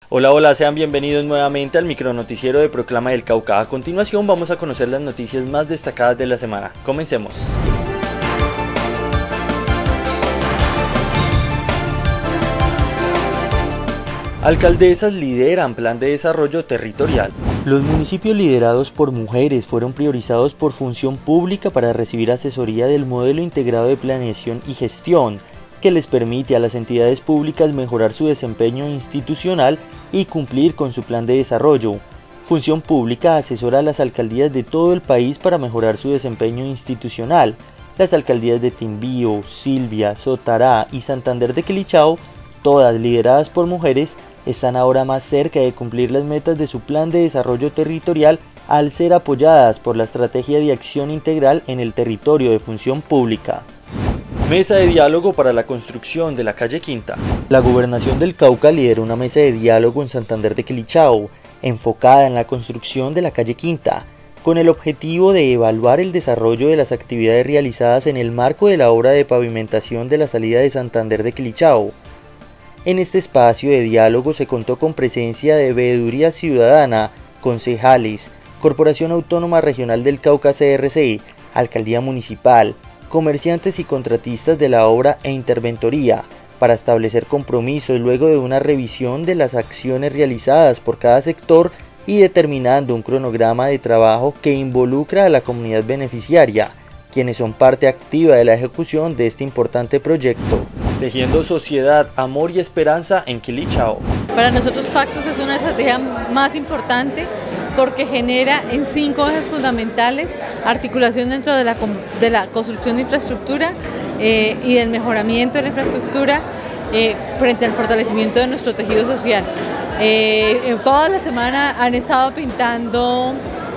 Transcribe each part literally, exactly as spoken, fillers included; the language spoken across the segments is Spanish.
Hola, hola, sean bienvenidos nuevamente al micronoticiero de Proclama del Cauca. A continuación vamos a conocer las noticias más destacadas de la semana. Comencemos. Alcaldesas lideran plan de desarrollo territorial. Los municipios liderados por mujeres fueron priorizados por función pública para recibir asesoría del modelo integrado de planeación y gestión, que les permite a las entidades públicas mejorar su desempeño institucional y cumplir con su plan de desarrollo. Función Pública asesora a las alcaldías de todo el país para mejorar su desempeño institucional. Las alcaldías de Timbío, Silvia, Sotará y Santander de Quilichao, todas lideradas por mujeres, están ahora más cerca de cumplir las metas de su plan de desarrollo territorial al ser apoyadas por la Estrategia de Acción Integral en el Territorio de Función Pública. Mesa de diálogo para la construcción de la calle Quinta. La Gobernación del Cauca lidera una mesa de diálogo en Santander de Quilichao, enfocada en la construcción de la calle Quinta, con el objetivo de evaluar el desarrollo de las actividades realizadas en el marco de la obra de pavimentación de la salida de Santander de Quilichao. En este espacio de diálogo se contó con presencia de Veeduría Ciudadana, concejales, Corporación Autónoma Regional del Cauca C R C, Alcaldía Municipal, comerciantes y contratistas de la obra e interventoría, para establecer compromisos luego de una revisión de las acciones realizadas por cada sector y determinando un cronograma de trabajo que involucra a la comunidad beneficiaria, quienes son parte activa de la ejecución de este importante proyecto. Tejiendo sociedad, amor y esperanza en Quilichao. Para nosotros Pactos es una estrategia más importante porque genera en cinco ejes fundamentales articulación dentro de la, de la construcción de infraestructura eh, y del mejoramiento de la infraestructura eh, frente al fortalecimiento de nuestro tejido social. Eh, toda la semana han estado pintando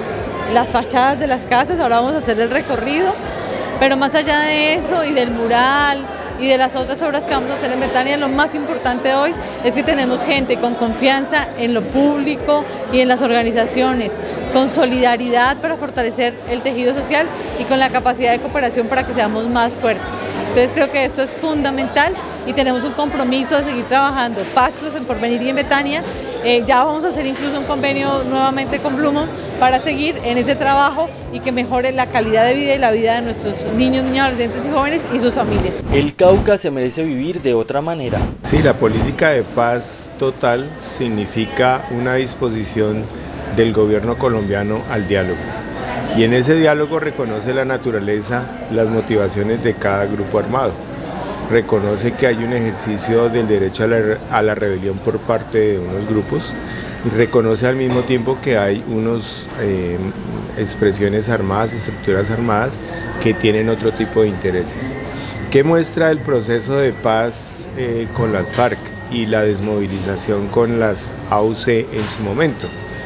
las fachadas de las casas, ahora vamos a hacer el recorrido, pero más allá de eso y del mural y de las otras obras que vamos a hacer en Betania, lo más importante hoy es que tenemos gente con confianza en lo público y en las organizaciones, con solidaridad para fortalecer el tejido social y con la capacidad de cooperación para que seamos más fuertes. Entonces creo que esto es fundamental y tenemos un compromiso de seguir trabajando. Pactos en Porvenir y en Betania, eh, ya vamos a hacer incluso un convenio nuevamente con Blumon para seguir en ese trabajo y que mejore la calidad de vida y la vida de nuestros niños, niñas, adolescentes y jóvenes y sus familias. El Cauca se merece vivir de otra manera. Sí, la política de paz total significa una disposición del gobierno colombiano al diálogo. Y en ese diálogo reconoce la naturaleza, las motivaciones de cada grupo armado. Reconoce que hay un ejercicio del derecho a la, a la rebelión por parte de unos grupos y reconoce al mismo tiempo que hay unas eh, expresiones armadas, estructuras armadas que tienen otro tipo de intereses. ¿Qué muestra el proceso de paz eh, con las FARC y la desmovilización con las A U C en su momento?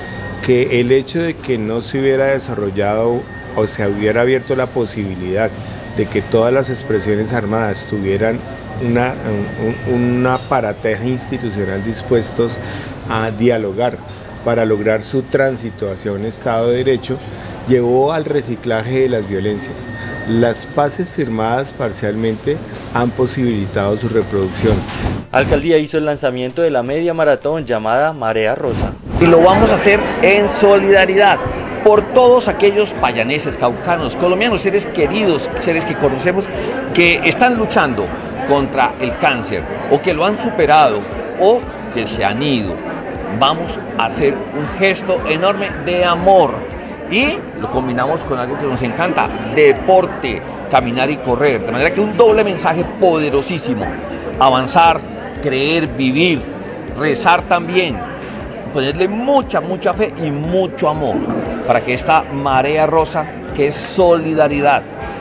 Que el hecho de que no se hubiera desarrollado o se hubiera abierto la posibilidad de que todas las expresiones armadas tuvieran una, un, un aparateje institucional dispuestos a dialogar para lograr su tránsito hacia un Estado de Derecho, llevó al reciclaje de las violencias. Las paces firmadas parcialmente han posibilitado su reproducción. Alcaldía hizo el lanzamiento de la media maratón llamada Marea Rosa. Y lo vamos a hacer en solidaridad por todos aquellos payaneses, caucanos, colombianos, seres queridos, seres que conocemos, que están luchando contra el cáncer o que lo han superado o que se han ido. Vamos a hacer un gesto enorme de amor y lo combinamos con algo que nos encanta, deporte, caminar y correr, de manera que un doble mensaje poderosísimo: avanzar, creer, vivir, rezar también, ponerle mucha, mucha fe y mucho amor para que esta marea rosa, que es solidaridad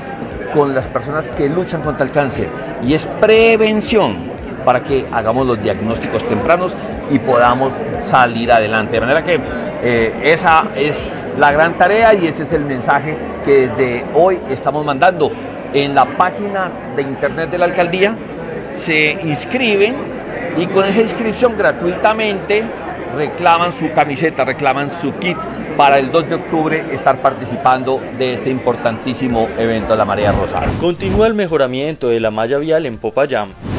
con las personas que luchan contra el cáncer y es prevención, para que hagamos los diagnósticos tempranos y podamos salir adelante. De manera que eh, esa es la gran tarea y ese es el mensaje que desde hoy estamos mandando. En la página de internet de la alcaldía se inscriben y con esa inscripción gratuitamente reclaman su camiseta, reclaman su kit para el dos de octubre estar participando de este importantísimo evento de la Marea Rosa. Continúa el mejoramiento de la malla vial en Popayán.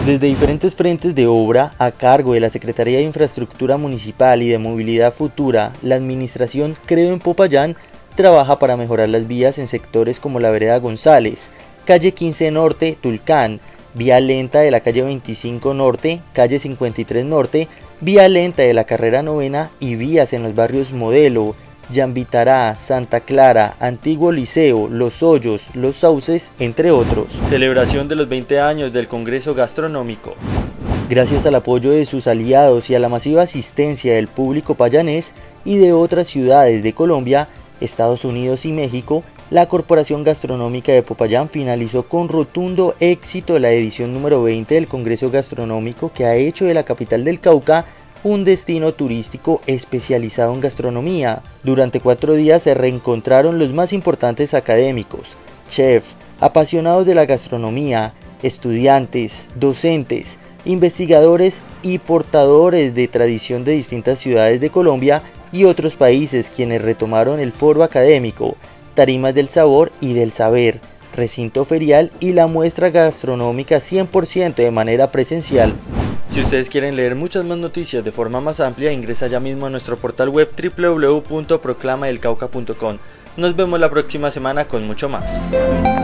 Desde diferentes frentes de obra a cargo de la Secretaría de Infraestructura Municipal y de Movilidad Futura, la administración Creo en Popayán trabaja para mejorar las vías en sectores como la Vereda González, calle quince Norte, Tulcán, vía lenta de la calle veinticinco Norte, calle cincuenta y tres Norte, vía lenta de la carrera novena y vías en los barrios Modelo, Yambitará, Santa Clara, Antiguo Liceo, Los Hoyos, Los Sauces, entre otros. Celebración de los veinte años del Congreso Gastronómico. Gracias al apoyo de sus aliados y a la masiva asistencia del público payanés y de otras ciudades de Colombia, Estados Unidos y México, la Corporación Gastronómica de Popayán finalizó con rotundo éxito la edición número veinte del Congreso Gastronómico, que ha hecho de la capital del Cauca un destino turístico especializado en gastronomía. Durante cuatro días se reencontraron los más importantes académicos, chefs, apasionados de la gastronomía, estudiantes, docentes, investigadores y portadores de tradición de distintas ciudades de Colombia y otros países, quienes retomaron el foro académico, tarimas del sabor y del saber, recinto ferial y la muestra gastronómica cien por ciento de manera presencial. Si ustedes quieren leer muchas más noticias de forma más amplia, ingresa ya mismo a nuestro portal web doble u doble u doble u punto proclama del cauca punto com. Nos vemos la próxima semana con mucho más.